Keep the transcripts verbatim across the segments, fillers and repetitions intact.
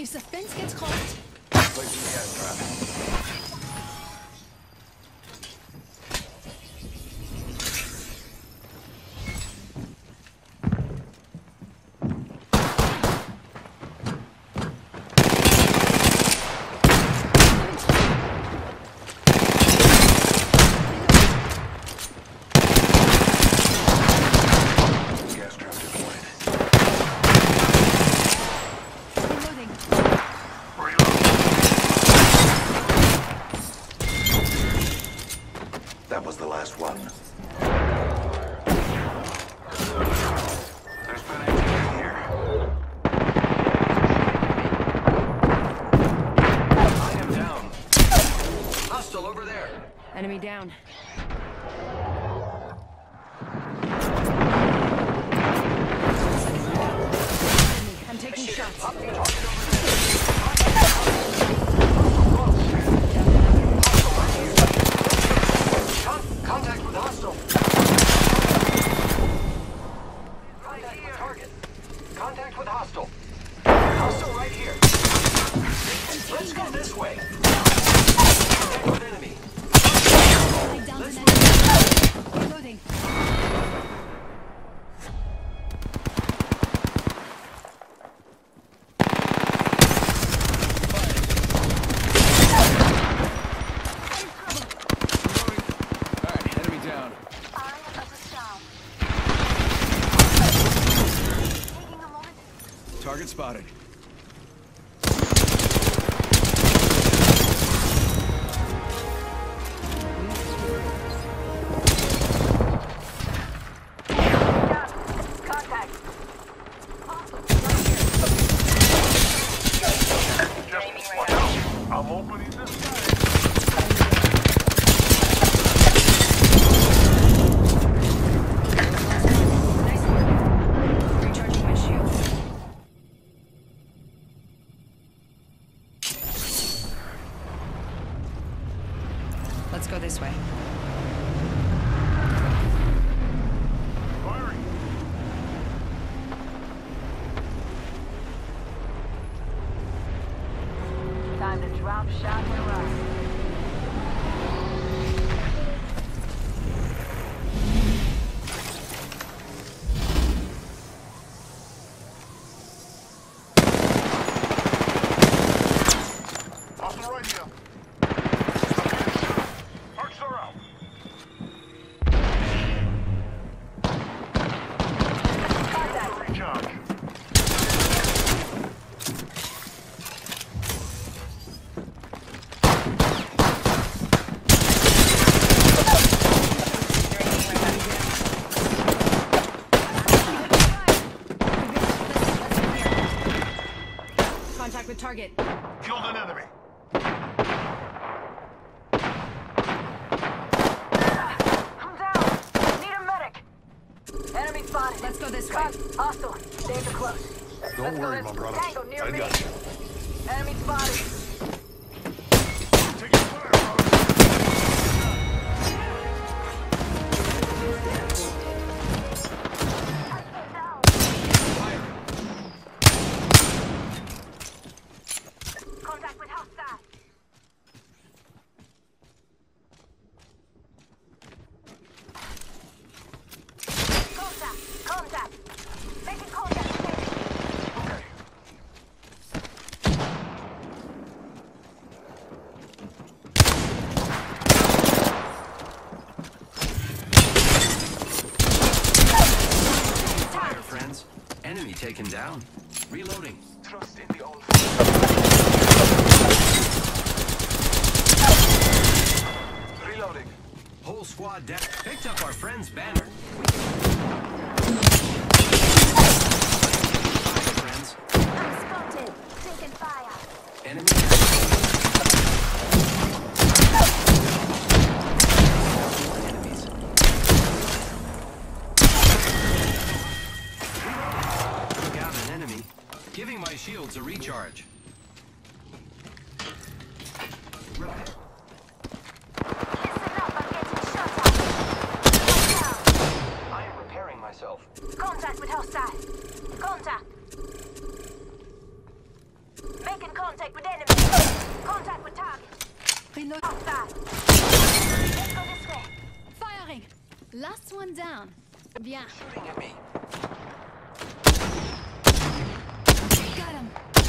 If the fence gets caught... Placing the gas trap. That was the last one. There's been activity here. I am down. Hostile over there. Enemy down. I'm taking shots. Contact with hostile. Contact with target. Contact with hostile. Hostile right here. Let's go this way. Contact with enemy. Let's move. Reloading. Target spotted. Contact. Just watch out. I'm opening this side. Let's go this way. Firing. Time to drop, shot, and run. Hostile right here. Arcs are out. Contact. Recharge. Contact with target. Killed an enemy. I'm down. Need a medic. Enemy spotted. Let's go this way. Cut. Hostile. Stay close. Don't Let's worry, go my this brother. Tango near I me. got you. Enemy spotted. Taking fire, brother. Contact with hostile. Contact. Contact. Making contact. Okay. Fire, friends. Enemy taken down. Reloading. Trust in the old. Reloading. Whole squad down. Picked up our friend's banner. Fire, friends. I'm spotted. Taking fire. Enemy. More enemies. Took out an enemy. Giving my shields a recharge. Right. Listen up, I'm getting shot at. I am repairing myself. Contact with hostile. Contact. Make one down. Bien. Shooting at me. Got him.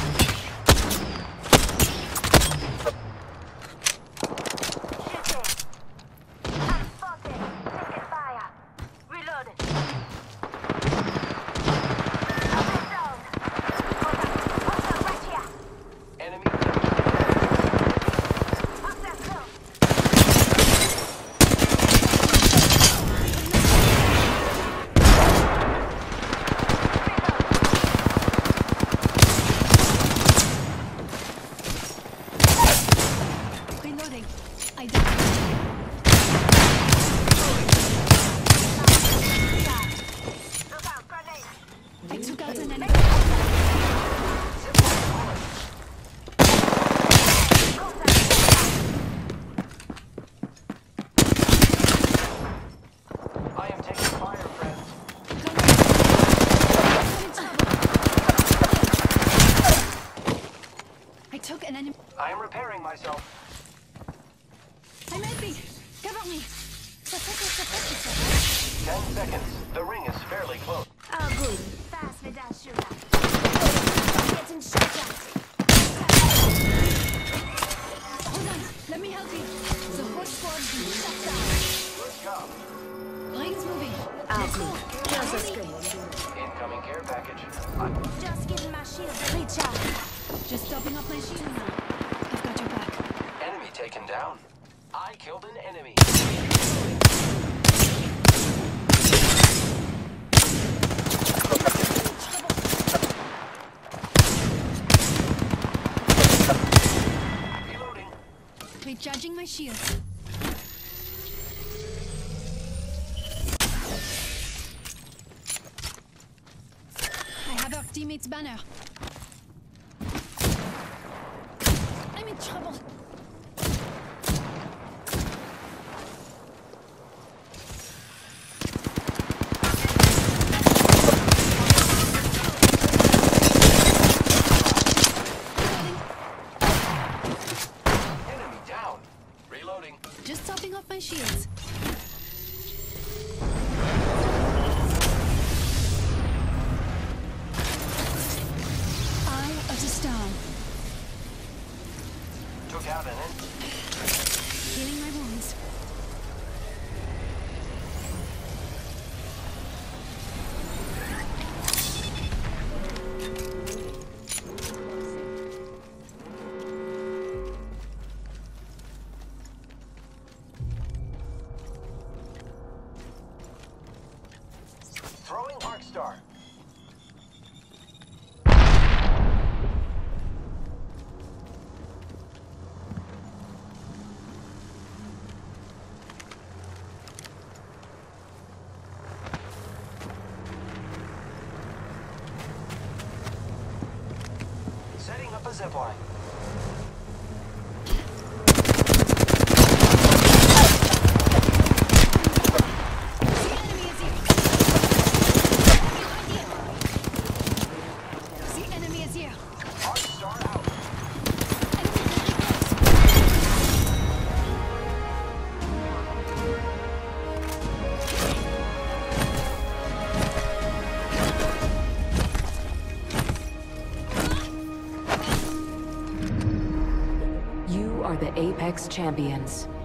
Shooting. I'm spotted. Taking fire. Reloading. Up down. Hostile right here. Enemy. Hostile close. Reloading. I died. Look out, grenade. I took out an enemy. I am taking fire, friends. I took an enemy. I am repairing myself. I might be. Cover me. Ten seconds. The ring is fairly close. Oh, good. Fast with that shooter. Getting shot at. Hold on. Let me help you. The whole squad's been shut down. Good job. Ring's moving. Oh, Let's go. good. Just a screen. Incoming care package. I'm Just getting my shield to recharge. Just topping up my shield now. I've got your back. enemy taken down. I killed an enemy. Reloading. Recharging my shield. I have our teammate's banner. I'm in trouble. Enemy down. Reloading. Just topping off my shields. Eye of the storm. Took out an enemy. Healing my wounds. Throwing arc star. Setting up a zipline. The enemy is here. Arc star out. You are the Apex Champions.